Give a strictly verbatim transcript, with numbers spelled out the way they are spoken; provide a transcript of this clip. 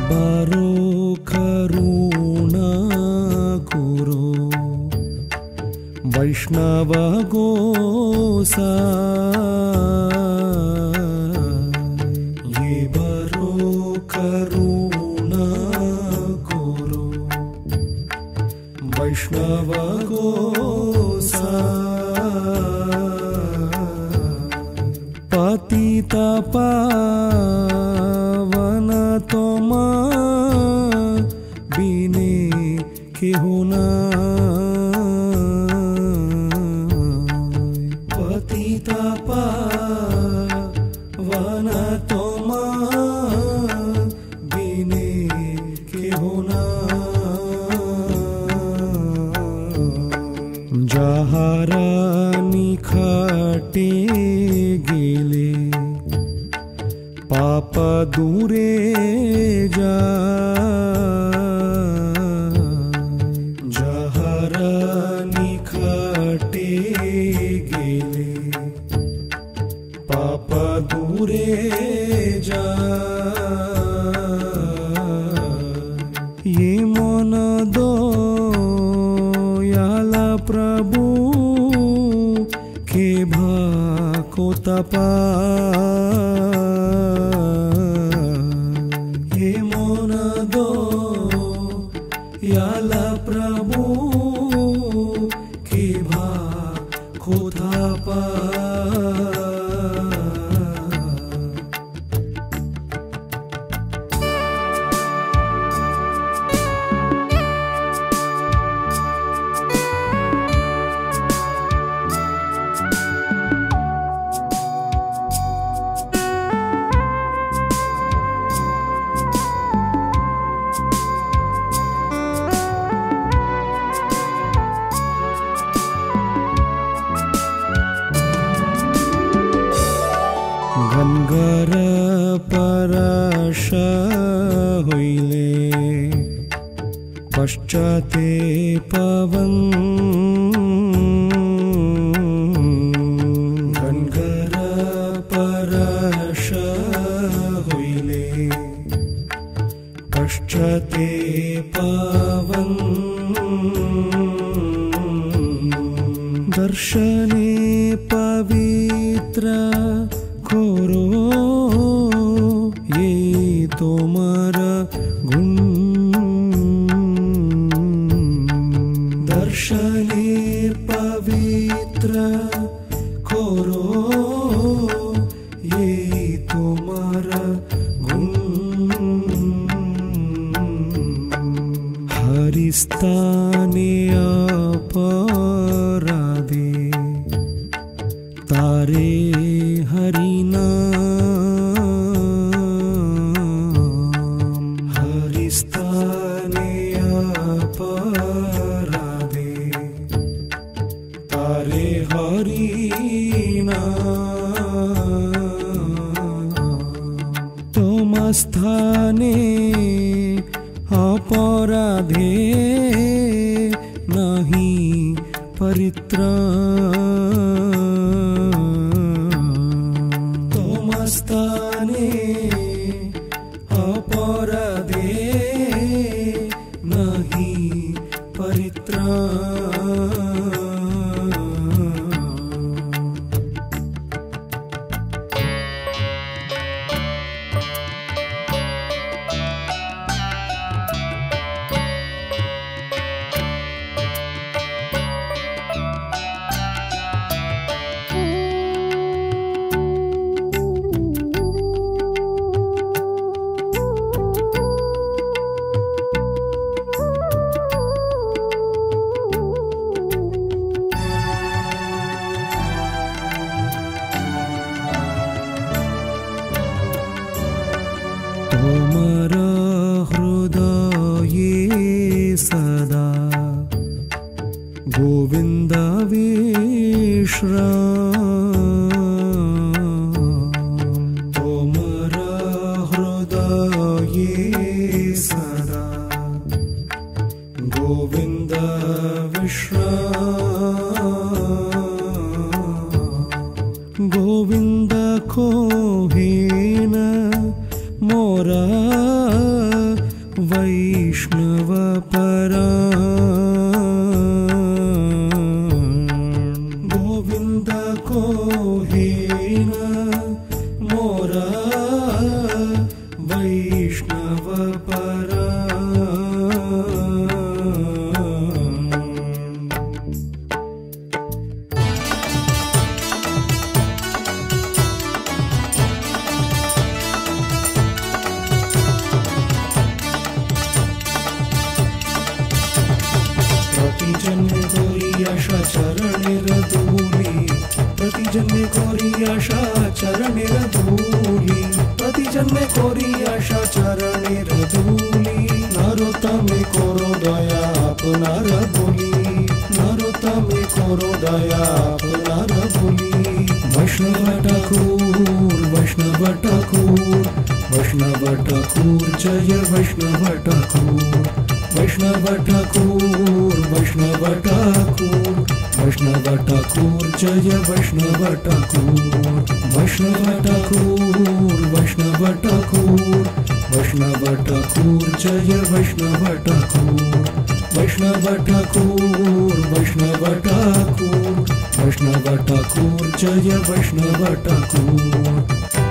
बारो करुणा कुरु वैष्णव गोसाई। ये बारो करुणा कुरु वैष्णव गोसाई। पतिता पावन तोमा बिने केहू नाई। पतिता पावन तोमा बिने केहू नाई। जाहारा निखटे गेले पाप दूरे जाय। जाहारा निखटे गेले पाप दूरे जाय। ये मन दयाला प्रभु के भाको तपा। ये मन दयाला प्रभु के भाको तपा। गंगर परश होइले पश्चाते पवन। गंगर परश होइले पश्चाते पवन। दर्शने पवित्र करो ये तुम्हारा गुण। दर्शने पवित्र करो ये तुम्हारा गुण। हरिस्ताने अपराधे तारे हरिनाम। हरिस्ताने अपराधे तारे हरिनाम। तोमस्थाने अपराधे नहीं परित्राण। तोमस्थाने अपराधे नहीं परित्राण। तोमरा हृदये सदा गोविंद विश्राम। तोमरा हृदये सदा गोविंद विश्राम। गोविंद को हेन मोरा वैष्णव परायण गोविंद को हे न मोरा वैष्णव परायण। प्रतिजन्मे गौरी आशा चरणेर धूली प्रतिजन्मे गौरी आशा चरणेर धूली प्रतिजन्मे गौरी आशा चरणेर धूली नरोत्तमे करो दया आपनार बोली नरोत्तमे करो दया आपनार बोली। वैष्णव ठाकुर वैष्णव ठाकुर वैष्णव ठाकुर जय वैष्णव ठाकुर वैष्णव ठाकुर वैष्णव ठाकुर वैष्णव ठाकुर जय वैष्णव ठाकुर वैष्णव ठाकुर वैष्णव ठाकुर वैष्णव ठाकुर जय वैष्णव ठाकुर वैष्णव ठाकुर वैष्णव ठाकुर वैष्णव ठाकुर जय वैष्णव ठाकुर।